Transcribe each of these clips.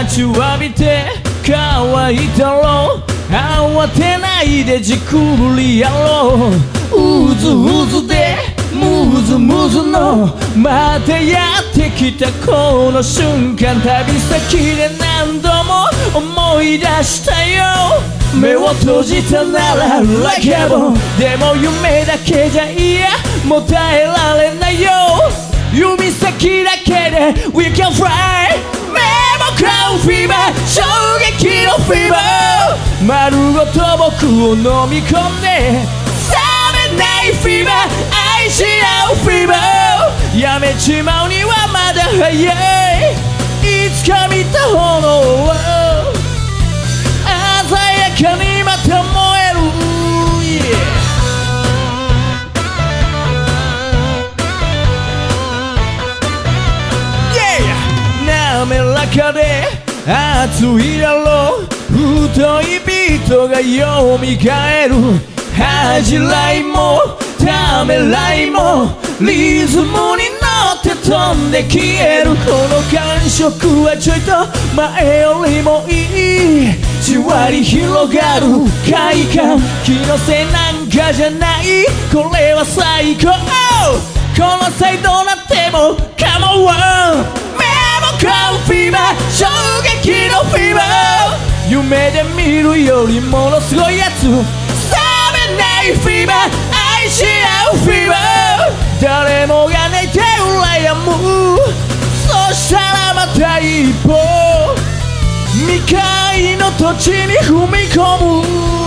待ちわびて乾いたろう慌てないでじくりやろううずうずでむずむずのまたやってきたこの瞬間旅先で何度も思い出したよ目を閉じたなら Like heaven でも夢だけじゃ嫌もう耐えられないよ指先だけで We can fly メモクラウフィーバー衝撃のフィーバー丸ごと僕を飲み込んで冷めないフィーバー愛し合うフィーバーやめちまうにはまだ早いいつか見た炎を鮮やかにまた燃える、滑らかで熱いだろう太いビートがよみがえる恥じらいもためらいもリズムに乗って飛んで消えるこの感触はちょいと前よりもいいじわり広がる快感気のせいなんかじゃないこれは最高この際どうなっても Come onクラウフィーバー衝撃のフィーバー夢で見るよりものすごいやつ冷めないフィーバー愛し合うフィーバー誰もが寝て羨むそしたらまた一歩未開の土地に踏み込む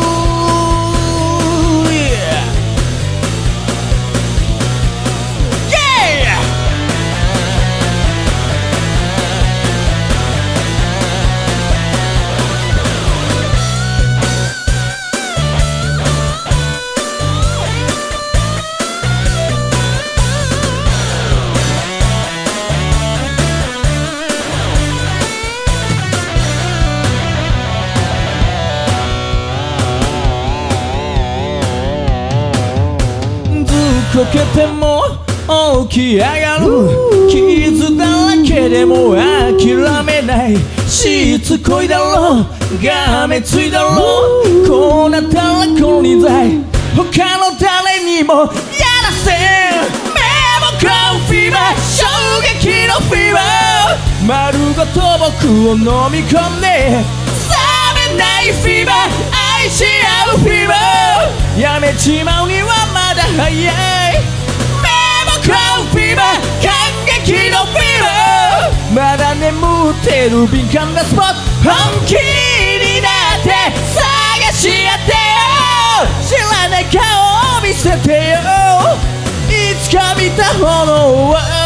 こけても起き上がる傷だらけでも諦めないしつこいだろうがめついだろうこうなったらこに罪他の誰にもやらせんメモクラウフィーバー衝撃のフィーバー丸ごと僕を飲み込んで冷めないフィーバー愛し合うフィーバーやめちまうにはまだ早いクラウフィーバー感激のフィーバーまだ眠ってる敏感なスポット本気になって探し当てよう知らない顔を見せてよいつか見た炎は